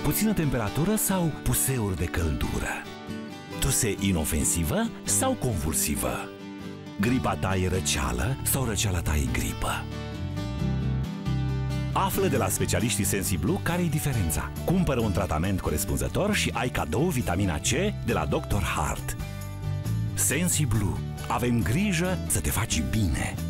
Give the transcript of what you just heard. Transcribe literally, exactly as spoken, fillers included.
puțină temperatură sau puseuri de căldură? Tuse inofensivă sau convulsivă? Gripa ta e răceală sau răceala ta e gripă? Află de la specialiștii SensiBlue care e diferența. Cumpără un tratament corespunzător și ai cadou vitamina C de la doctor Hart. SensiBlue. Avem grijă să te faci bine.